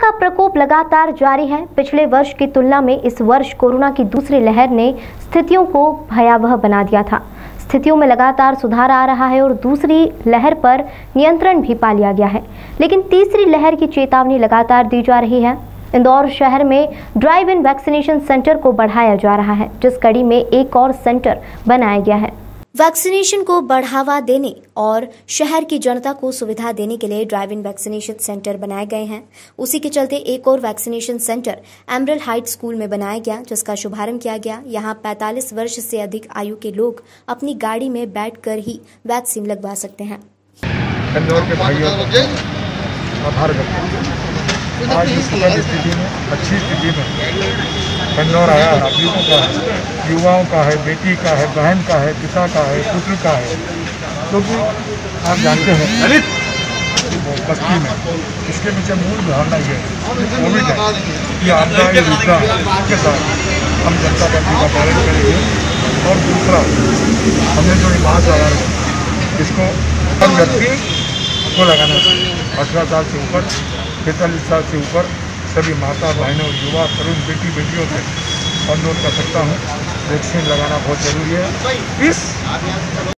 का प्रकोप लगातार जारी है। पिछले वर्ष की तुलना में इस वर्ष कोरोना की दूसरी लहर ने स्थितियों को भयावह बना दिया था। स्थितियों में लगातार सुधार आ रहा है और दूसरी लहर पर नियंत्रण भी पा लिया गया है, लेकिन तीसरी लहर की चेतावनी लगातार दी जा रही है। इंदौर शहर में ड्राइव इन वैक्सीनेशन सेंटर को बढ़ाया जा रहा है, जिस कड़ी में एक और सेंटर बनाया गया है। वैक्सीनेशन को बढ़ावा देने और शहर की जनता को सुविधा देने के लिए ड्राइव इन वैक्सीनेशन सेंटर बनाए गए हैं। उसी के चलते एक और vaccination centre Emerald Heights school में बनाया गया, जिसका शुभारंभ किया गया। यहां 45 वर्ष से अधिक आयु के लोग अपनी गाड़ी में बैठकर ही वैक्सीन लगवा सकते हैं। इंदौर के भाइयों को आभार करते हैं। आज इस स्थिति में, अच्छी स्थिति में इंदौर आया। नागरिकों का है, युवाओं का है, बेटी का है, बहन का है, पिता का है, पुत्री का है, क्योंकि आप जानते हैं बस्ती में इसके पीछे मूल धारणा ये है कोविड है, ये आपदा ये विपदा के साथ हम जनता कर्फ्यू का पालन करेंगे। और दूसरा, हमने जो मास्क लगा इसको हर व्यक्ति को लगाना चाहिए। 18 साल से ऊपर, 45 साल से ऊपर सभी माता बहनों, युवा, तरुण, बेटियों से अनुरोध कर सकता हूँ, वैक्सीन लगाना बहुत जरूरी है। इस